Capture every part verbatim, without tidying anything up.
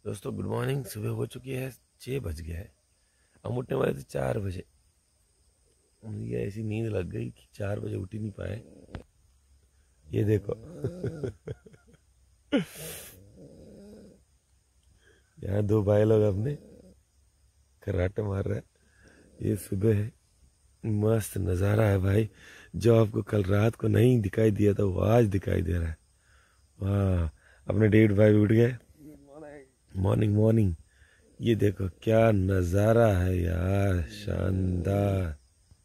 दोस्तों good morning. सुबह हो चुकी है, छः बज गया है। हम उठने वाले थे चार बजे। मुझे ऐसी नींद लग गई कि चार बजे उठ ही नहीं पाए। ये देखो यहाँ दो भाई लोग अपने कराटे मार रहे हैं। ये सुबह है, मस्त नज़ारा है भाई। जो आपको कल रात को नहीं दिखाई दिया था वो आज दिखाई दे रहा है। वाह, अपने डेढ़ भाई उठ गए। Morning morning. ये देखो क्या नज़ारा है यार, शानदार।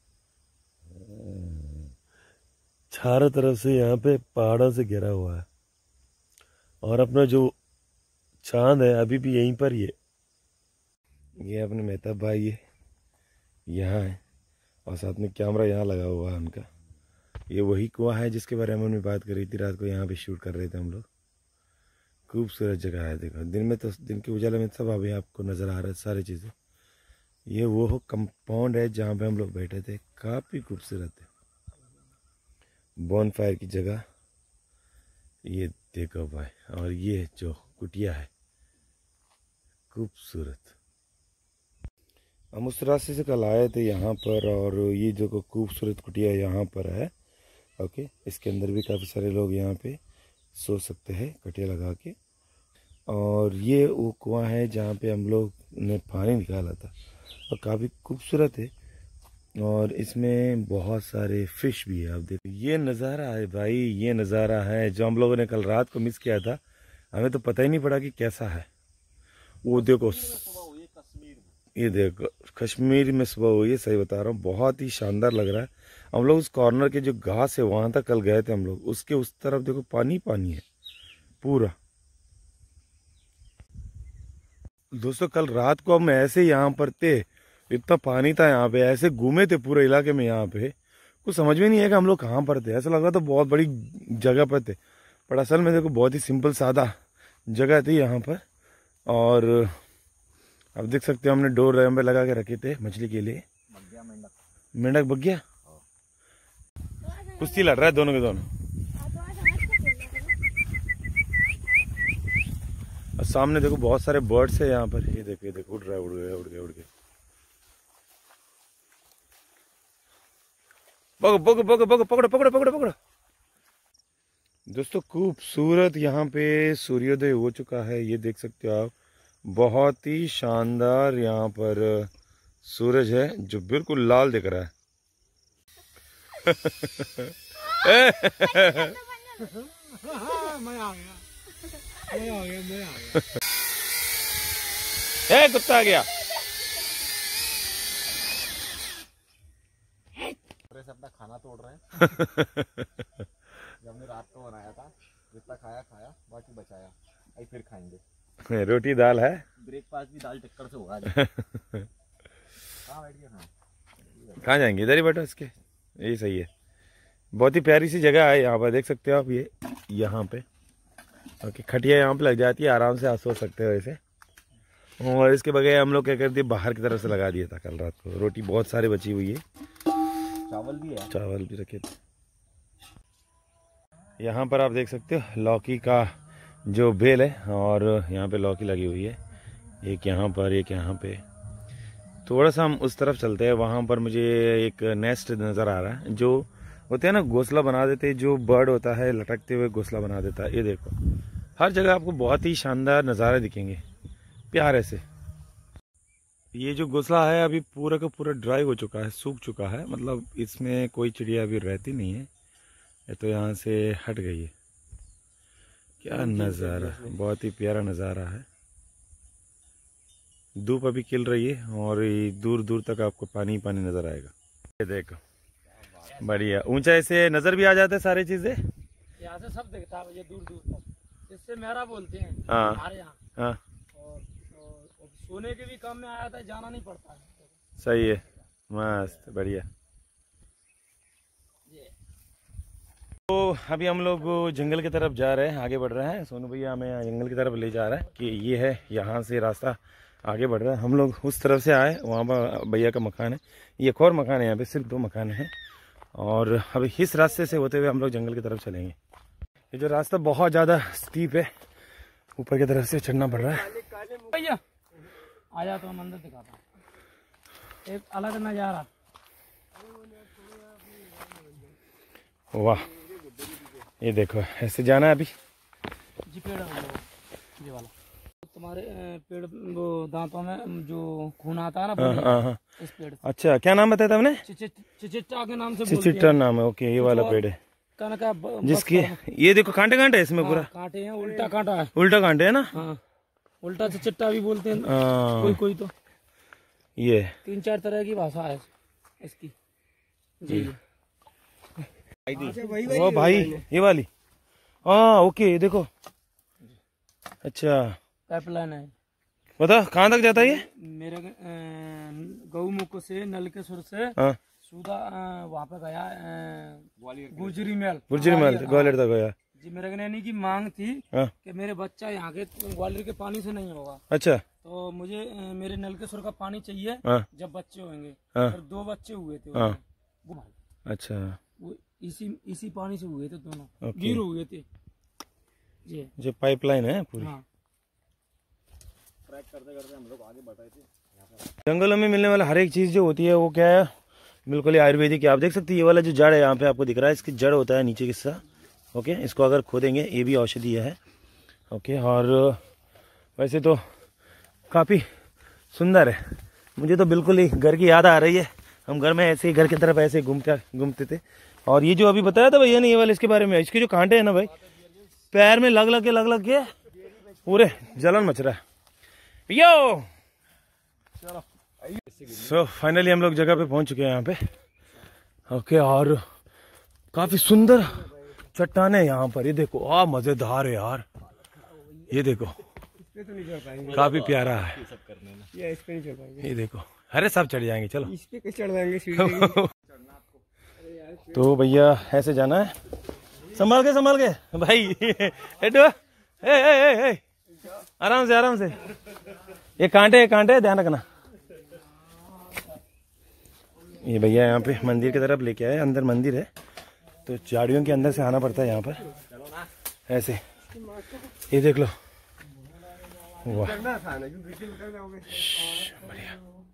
चारों तरफ से यहाँ पे पहाड़ों से घिरा हुआ है और अपना जो चांद है अभी भी यहीं पर ही है। ये अपने मेहताब भाई ये यहाँ है और साथ में कैमरा यहाँ लगा हुआ है उनका। ये वही कुआं है जिसके बारे में हमने बात करी थी रात को, यहाँ पे शूट कर रहे थे हम लोग। खूबसूरत जगह है। देखो दिन में तो दिन के उजाले में सब अभी आपको नज़र आ रहा है सारी चीज़ें। ये वो कंपाउंड है जहाँ पे हम लोग बैठे थे, काफ़ी खूबसूरत है। बॉन फायर की जगह ये देखो भाई। और ये जो कुटिया है खूबसूरत। हम उस रास्ते से कल आए थे यहाँ पर और ये जो खूबसूरत कुटिया यहाँ पर है। ओके, इसके अंदर भी काफ़ी सारे लोग यहाँ पे सो सकते हैं कटिया लगा के। और ये वो कुआं है जहाँ पे हम लोग ने पानी निकाला था और काफ़ी खूबसूरत है। और इसमें बहुत सारे फिश भी है। आप देखो ये नज़ारा है भाई, ये नज़ारा है जो हम लोगों ने कल रात को मिस किया था। हमें तो पता ही नहीं पड़ा कि कैसा है। वो देखो, ये देखो कश्मीर में सुबह हुई है, सही बता रहा हूँ। बहुत ही शानदार लग रहा है। हम लोग उस कॉर्नर के जो घास है वहाँ तक कल गए थे हम लोग, उसके उस तरफ देखो पानी पानी है पूरा। दोस्तों कल रात को हम ऐसे यहाँ पर थे, इतना पानी था यहाँ पे, ऐसे घूमे थे पूरे इलाके में। यहाँ पे कुछ समझ में नहीं है कि हम लोग कहाँ पर थे। ऐसा लगा तो बहुत बड़ी जगह पर थे, पर असल में देखो बहुत ही सिंपल सादा जगह थी यहाँ पर। और अब देख सकते हो हमने डोर पे लगा के रखे थे मछली के लिए। मेंढक बग गया, कुश्ती लड़ रहा है दोनों के दोनों। और सामने देखो बहुत सारे बर्ड्स है यहाँ पर। ये देखो ये देखो उड़ रहा है, उड़ गया उड़ गया उड़ गया। पकड़ो पकड़ो पकड़ो पकड़ो पकड़ो पकड़ो पकड़ो पकड़ो। दोस्तों खूबसूरत यहाँ पे सूर्योदय हो चुका है, ये देख सकते हो आप। बहुत ही शानदार यहाँ पर सूरज है जो बिल्कुल लाल दिख रहा है। मैं आ गया, मैं आ गया, मैं आ गया। ए कुत्ता आ गया। अपना खाना तोड़ रहे हैं। जब हमने रात को बनाया था, जितना खाया खाया, बाकी बचाया, अभी फिर खाएंगे। रोटी दाल है, ब्रेकफास्ट भी दाल टिक्कर से होगा। कहाँ बैठ गया? कहाँ जाएंगे? इधर ही बैठो इसके, यही सही है। बहुत ही प्यारी सी जगह है यहाँ पर, देख सकते हो आप। ये यहाँ पे ओके, खटिया यहाँ पे लग जाती है, आराम से आप सो सकते हो ऐसे। और इसके बगैर हम लोग क्या कर दिए, बाहर की तरफ से लगा दिया था कल रात को। रोटी बहुत सारी बची हुई है, चावल भी है, चावल भी रखे थे। यहाँ पर आप देख सकते हो लौकी का जो बेल है और यहाँ पे लौकी लगी हुई है। एक यहाँ पर, एक यहाँ पे। थोड़ा सा हम उस तरफ चलते हैं, वहाँ पर मुझे एक नेस्ट नज़र आ रहा है। जो होते हैं ना घोंसला बना देते, जो बर्ड होता है लटकते हुए घोंसला बना देता है। ये देखो हर जगह आपको बहुत ही शानदार नज़ारे दिखेंगे प्यारे से। ये जो घोंसला है अभी पूरा का पूरा ड्राई हो चुका है, सूख चुका है। मतलब इसमें कोई चिड़िया अभी रहती नहीं है, ये तो यहाँ से हट गई है। क्या नज़ारा, बहुत ही प्यारा नज़ारा है। धूप अभी खिल रही है और दूर दूर तक आपको पानी पानी नज़र आएगा। ये देखो बढ़िया, ऊंचाई से नज़र भी आ जाता है सारी चीज़ें। यहाँ से सब दिखता है ये दूर दूर तक। इससे मेरा बोलते हैं हाँ हमारे यहाँ। हाँ, और, और, और सोने के भी काम में आया था, जाना नहीं पड़ता है। सही है, मस्त बढ़िया। तो अभी हम लोग जंगल की तरफ जा रहे हैं, आगे बढ़ रहे हैं। सोनू भैया हमें जंगल की तरफ ले जा रहा है कि ये है, यहाँ से रास्ता आगे बढ़ रहा है। हम लोग उस तरफ से आए, वहाँ पर भैया का मकान है। ये एक और मकान है, यहाँ पे सिर्फ दो मकान हैं। और अभी इस रास्ते से होते हुए हम लोग जंगल की तरफ चलेंगे। ये जो रास्ता बहुत ज़्यादा स्टीप है, ऊपर की तरफ से चढ़ना पड़ रहा है। भैया आ जा तो मंदिर दिखाता हूँ, एक अलग नज़ारा। वाह, ये देखो ऐसे जाना है अभी। जी पेड़ है ये वाला, तुम्हारे अ, पेड़ वो दांतों में जो खून आता है ना, हाँ हाँ हाँ। इस पेड़ से। अच्छा, क्या नाम बताया था आपने? चिचिट्टा के नाम से बोलते हैं। चिचिट्टा नाम है, ओके। ये वाला पेड़ है कनका जिसकी, ये देखो कांटे कांटे है इसमें पूरा। कांटे हैं, उल्टा कांटा है। उल्टा कांटे है ना? हाँ, उल्टा चिचिट्टा भी बोलते हैं हाँ। कोई कोई। तो ये तीन चार तरह की भाषा है इसकी। जी वो भाई ये वाली, हाँ ओके। देखो अच्छा, पाइपलाइन है। बता कहाँ तक जाता है ये? मेरे गौमुख से नलकेश्वर से हाँ, सुधा वहाँ पे गया गुजरी महल। गुजरी महल ग्वालियर तक गया जी। मेरे नैनी की मांग थी हाँ। कि मेरे बच्चा यहाँ के ग्वालियर के पानी से नहीं होगा। अच्छा, तो मुझे अ, मेरे नलकेश्वर का पानी चाहिए हाँ। जब बच्चे होंगे। हाँ। फिर दो बच्चे हुए थे हाँ। वो भाई, अच्छा, वो इसी इसी पानी से हुए थे दोनों, ओके। गिर हुए थे जी। जो पाइपलाइन है पूरी। हाँ। ट्रैक करते करते हम लोग आगे बढ़ रहे थे। जंगलों में मिलने वाला हर एक चीज जो होती है वो क्या है, बिल्कुल ही आयुर्वेदिक है। आप देख सकते हैं ये वाला जो जड़ है यहाँ पे आपको दिख रहा है, इसकी जड़ होता है नीचे की हिस्सा। ओके, इसको अगर खोदेंगे ये भी औषधि है। ओके, और वैसे तो काफ़ी सुंदर है। मुझे तो बिल्कुल ही घर की याद आ रही है। हम घर में ऐसे ही घर की तरफ ऐसे घूमते घूमते थे। और ये जो अभी बताया था भैया ने ये वाला, इसके बारे में, इसके जो कांटे हैं ना भाई, पैर में लग लग के लग लग के पूरे जलन मच रहा है। यो सो फाइनली हम लोग जगह पे पहुंच चुके हैं यहाँ पे। ओके, और काफी सुंदर चट्टाने यहाँ पर। ये देखो, आ मजेदार है यार। ये देखो काफी प्यारा है। ये इस पे नहीं चढ़ पाएंगे। ये देखो, अरे सब चढ़ जाएंगे, चलो इस पे कैसे चढ़ जाएंगे सीढ़ी? तो भैया ऐसे जाना है, संभाल के संभाल के भाई। हेटो, ए, ए, ए, ए, आराम से आराम से। ये कांटे कांटे ध्यान रखना। ये भैया यहाँ पे मंदिर की तरफ लेके आए। अंदर मंदिर है तो झाड़ियों के अंदर से आना पड़ता है यहाँ पर ऐसे। ये देख लो, वाह बढ़िया।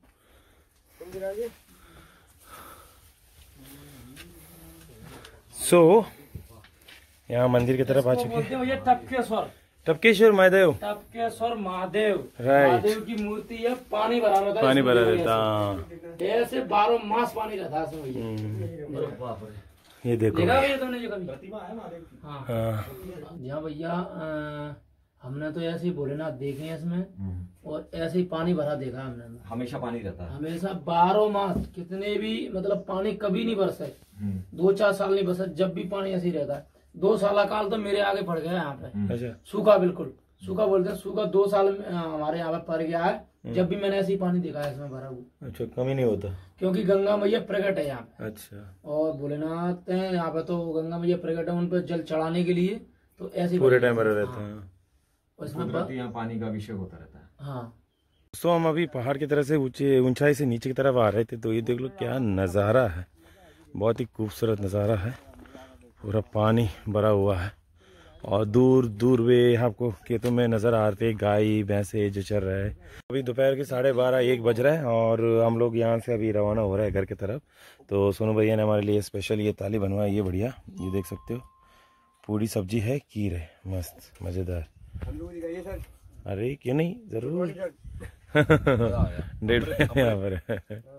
सो so, यहाँ मंदिर की तरफ आ चुके हैं। ये टपकेश्वर टपकेश्वर महादेव टपकेश्वर महादेव राइट। महादेव की मूर्ति है। पानी भरा रहता है, पानी इसमें भरा ऐसे- रहता है। ऐसे बारह मास पानी रहता है इसमें भैया। ये देखो देखा भैया तुमने जो कभी? हाँ हाँ, यहाँ भैया अ, हमने तो ऐसे ही भोलेनाथ देखे हैं इसमें, और ऐसे ही पानी भरा देखा है हमने। हमेशा पानी रहता है। हमेशा बारह मास, कितने भी मतलब पानी कभी नहीं बरसे, दो चार साल नहीं बरसा, जब भी पानी ऐसे ही रहता है। दो साल काल तो मेरे आगे पड़ गया यहाँ पे। अच्छा, सूखा, बिल्कुल सूखा बोलते हैं। सूखा दो साल में, अ, हमारे यहाँ पे पड़ गया है। जब भी मैंने ऐसे ही पानी देखा है इसमें भरा हुआ, अच्छा कमी नहीं होता। क्योंकि गंगा मैया प्रकट है यहाँ पे। अच्छा, और भोलेनाथ हैं यहाँ पे, तो गंगा मैया प्रकट है, उन पे जल चढ़ाने के लिए तो ऐसे पूरे टाइम भरा रहता है। और इसमें ब- कुदरती यहाँ पानी का अभिषेक होता रहता है। हाँ। सो हम अभी पहाड़ की तरफ से ऊंचे ऊंचाई से नीचे की तरफ आ रहे थे, तो ये देख लो क्या नज़ारा है। बहुत ही खूबसूरत नज़ारा है। पूरा पानी भरा हुआ है और दूर दूर वे आपको खेतों में नज़र आ रहे थे गाय भैंसे जो चल रहा है। अभी दोपहर के साढ़े बारह एक बज रहा है और हम लोग यहाँ से अभी रवाना हो रहा है घर की तरफ। तो सोनू भैया ने हमारे लिए स्पेशल ये थाली बनवाई, ये बढ़िया, ये देख सकते हो। पूरी सब्जी है, खीर है, मस्त मज़ेदार। अरे क्यों नहीं, जरूर। डेढ़ यहाँ पर